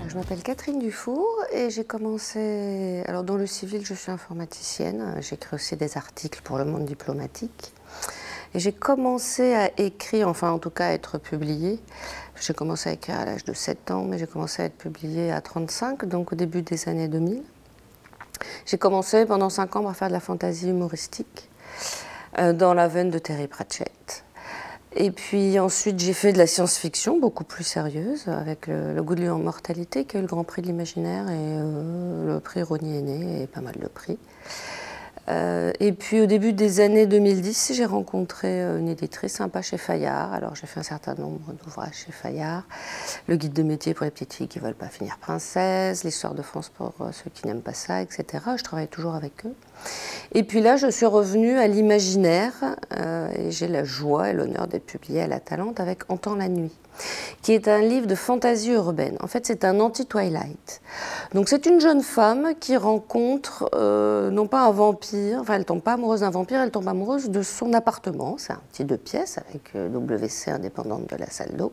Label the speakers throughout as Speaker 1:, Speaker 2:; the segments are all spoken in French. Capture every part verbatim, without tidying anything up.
Speaker 1: Je m'appelle Catherine Dufour et j'ai commencé... Alors dans le civil, je suis informaticienne. J'écris aussi des articles pour le monde diplomatique. Et j'ai commencé à écrire, enfin en tout cas à être publiée. J'ai commencé à écrire à l'âge de sept ans, mais j'ai commencé à être publiée à trente-cinq, donc au début des années deux mille. J'ai commencé pendant cinq ans par faire de la fantaisie humoristique euh, dans la veine de Terry Pratchett. Et puis ensuite, j'ai fait de la science-fiction beaucoup plus sérieuse, avec le, le goût de l'immortalité, qui a eu le Grand Prix de l'Imaginaire et euh, le prix Rosny Aîné et pas mal de prix. Euh, et puis au début des années deux mille dix, j'ai rencontré une éditrice sympa chez Fayard. Alors j'ai fait un certain nombre d'ouvrages chez Fayard. Le guide de métier pour les petites filles qui ne veulent pas finir princesse, l'histoire de France pour ceux qui n'aiment pas ça, et cetera. Je travaille toujours avec eux. Et puis là, je suis revenue à l'imaginaire euh, et j'ai la joie et l'honneur d'être publiée à La Talente avec Entend la nuit, qui est un livre de fantaisie urbaine. En fait, c'est un anti-Twilight. Donc c'est une jeune femme qui rencontre, euh, non pas un vampire, enfin elle tombe pas amoureuse d'un vampire, elle tombe amoureuse de son appartement. C'est un petit deux pièces avec euh, W C indépendante de la salle d'eau.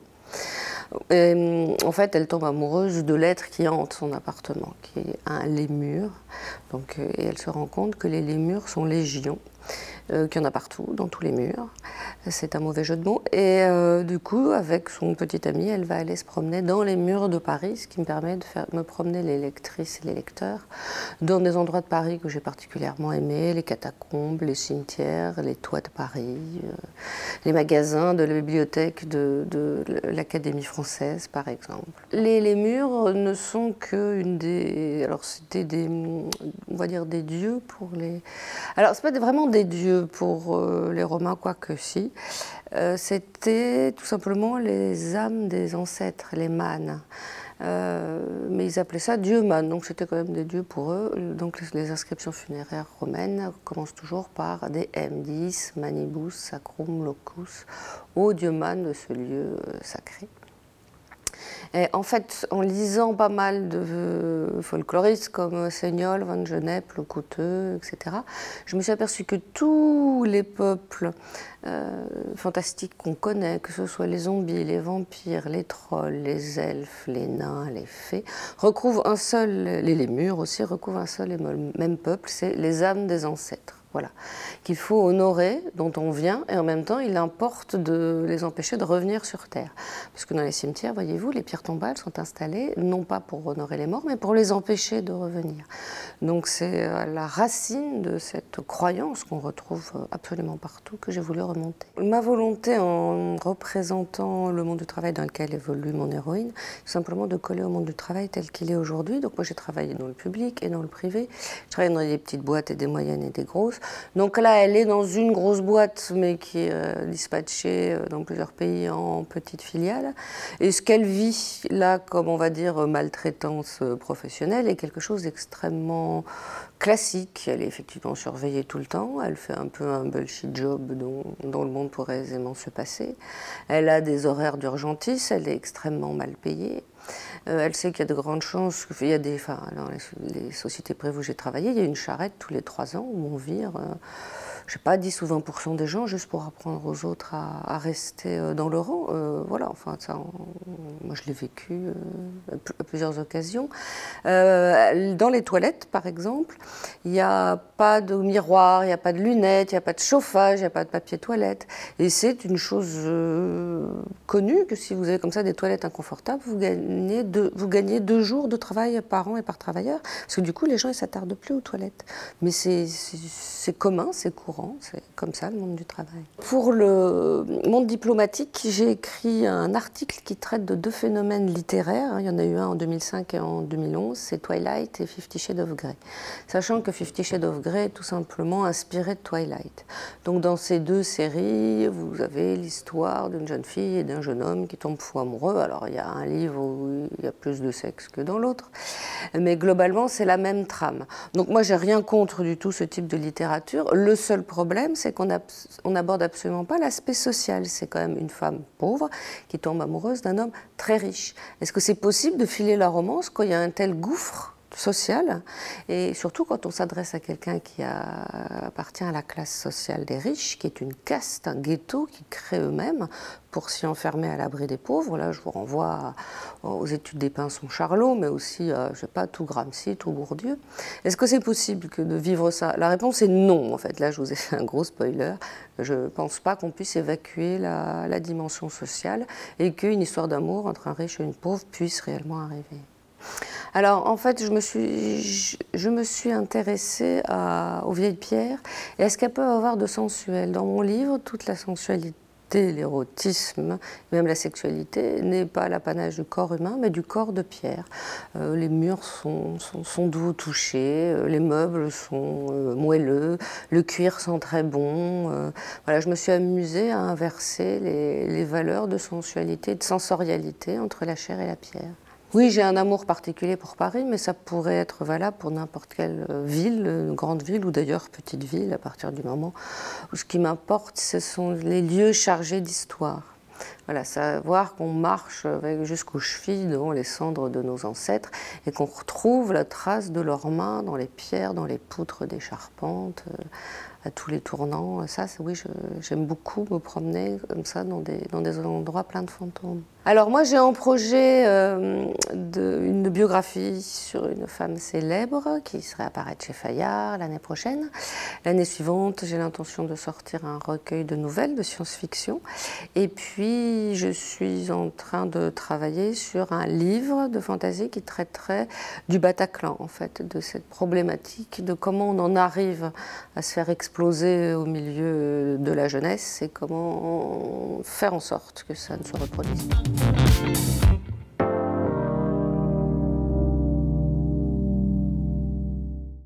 Speaker 1: Et, en fait, elle tombe amoureuse de l'être qui hante son appartement, qui est un lémur. Donc, euh, et elle se rend compte que les lémurs sont légion, euh, qu'il y en a partout, dans tous les murs. C'est un mauvais jeu de mots. Et euh, du coup, avec son petit ami, elle va aller se promener dans les murs de Paris, ce qui me permet de faire, me promener les lectrices et les lecteurs dans des endroits de Paris que j'ai particulièrement aimés, les catacombes, les cimetières, les toits de Paris, euh, les magasins de la bibliothèque de, de l'Académie française, par exemple. Les, les murs ne sont que une des... Alors, c'était des... on va dire des dieux pour les... Alors, c'est pas vraiment des dieux pour euh, les Romains, quoique si. Euh, c'était tout simplement les âmes des ancêtres, les mânes. Euh, mais ils appelaient ça dieu mâne, donc c'était quand même des dieux pour eux. Donc les, les inscriptions funéraires romaines commencent toujours par des M, dix, manibus, sacrum, locus, au dieu mâne de ce lieu euh, sacré. Et en fait, en lisant pas mal de folkloristes comme Seignol, Van Gennep, Le Couteux, et cetera, je me suis aperçue que tous les peuples euh, fantastiques qu'on connaît, que ce soit les zombies, les vampires, les trolls, les elfes, les nains, les fées, recouvrent un seul, les lémurs aussi, recouvrent un seul et même peuple, c'est les âmes des ancêtres. Voilà, qu'il faut honorer, dont on vient, et en même temps, il importe de les empêcher de revenir sur Terre. Parce que dans les cimetières, voyez-vous, les pierres tombales sont installées, non pas pour honorer les morts, mais pour les empêcher de revenir. Donc c'est la racine de cette croyance qu'on retrouve absolument partout que j'ai voulu remonter. Ma volonté en représentant le monde du travail dans lequel évolue mon héroïne, c'est simplement de coller au monde du travail tel qu'il est aujourd'hui. Donc moi j'ai travaillé dans le public et dans le privé, je travaille dans des petites boîtes et des moyennes et des grosses. Donc là, elle est dans une grosse boîte, mais qui est euh, dispatchée dans plusieurs pays en petites filiales. Et ce qu'elle vit là, comme on va dire maltraitance professionnelle, est quelque chose d'extrêmement classique. Elle est effectivement surveillée tout le temps. Elle fait un peu un bullshit job dont, dont le monde pourrait aisément se passer. Elle a des horaires d'urgentis. Elle est extrêmement mal payée. Euh, elle sait qu'il y a de grandes chances, il y a des, enfin, dans les, les sociétés privées où j'ai travaillé, il y a une charrette tous les trois ans où on vire, euh, je sais pas, dix ou vingt pour cent des gens juste pour apprendre aux autres à, à rester dans le rang. Euh, voilà, enfin, ça, on, moi je l'ai vécu euh, à plusieurs occasions. Euh, dans les toilettes, par exemple, il n'y a pas de miroir, il n'y a pas de lunettes, il n'y a pas de chauffage, il n'y a pas de papier toilette. Et c'est une chose euh, connue que si vous avez comme ça des toilettes inconfortables, vous gagnez deux, vous gagnez deux jours de travail par an et par travailleur. Parce que du coup, les gens ne s'attardent plus aux toilettes. Mais c'est commun, c'est courant. C'est comme ça le monde du travail. Pour le monde diplomatique, j'ai écrit un article qui traite de deux phénomènes littéraires. Il y en a eu un en deux mille cinq et en deux mille onze, c'est Twilight et Fifty Shades of Grey. Sachant que Fifty Shades of Grey est tout simplement inspiré de Twilight. Donc dans ces deux séries, vous avez l'histoire d'une jeune fille et d'un jeune homme qui tombent fous amoureux. Alors il y a un livre où il y a plus de sexe que dans l'autre, mais globalement c'est la même trame. Donc moi j'ai rien contre du tout ce type de littérature. Le seul problème, c'est qu'on n'aborde absolument pas l'aspect social. C'est quand même une femme pauvre qui tombe amoureuse d'un homme très riche. Est-ce que c'est possible de filer la romance quand il y a un tel gouffre sociale, et surtout quand on s'adresse à quelqu'un qui a, appartient à la classe sociale des riches, qui est une caste, un ghetto qu'ils créent eux-mêmes pour s'y enfermer à l'abri des pauvres. Là, je vous renvoie aux études des Pinson-Charlot, mais aussi, euh, je sais pas, tout Gramsci, tout Bourdieu. Est-ce que c'est possible que de vivre ça? La réponse est non, en fait. Là, je vous ai fait un gros spoiler. Je ne pense pas qu'on puisse évacuer la, la dimension sociale et qu'une histoire d'amour entre un riche et une pauvre puisse réellement arriver. Alors, en fait, je me suis, je, je me suis intéressée à, aux vieilles pierres et à ce qu'elles peuvent avoir de sensuel. Dans mon livre, toute la sensualité, l'érotisme, même la sexualité, n'est pas l'apanage du corps humain, mais du corps de pierre. Euh, les murs sont, sont, sont doux au toucher, euh, les meubles sont euh, moelleux, le cuir sent très bon. Euh, voilà, je me suis amusée à inverser les, les valeurs de sensualité et de sensorialité entre la chair et la pierre. Oui, j'ai un amour particulier pour Paris, mais ça pourrait être valable pour n'importe quelle ville, grande ville ou d'ailleurs petite ville, à partir du moment où ce qui m'importe, ce sont les lieux chargés d'histoire. Voilà, savoir qu'on marche jusqu'aux chevilles dans les cendres de nos ancêtres et qu'on retrouve la trace de leurs mains dans les pierres, dans les poutres des charpentes, à tous les tournants. Ça, oui, j'aime beaucoup me promener comme ça dans des, dans des endroits pleins de fantômes. Alors moi, j'ai en projet euh, de, une biographie sur une femme célèbre qui serait apparaître chez Fayard l'année prochaine. L'année suivante, j'ai l'intention de sortir un recueil de nouvelles de science-fiction. Et puis, je suis en train de travailler sur un livre de fantaisie qui traiterait du Bataclan, en fait, de cette problématique de comment on en arrive à se faire exploser au milieu de la jeunesse et comment faire en sorte que ça ne se reproduise pas.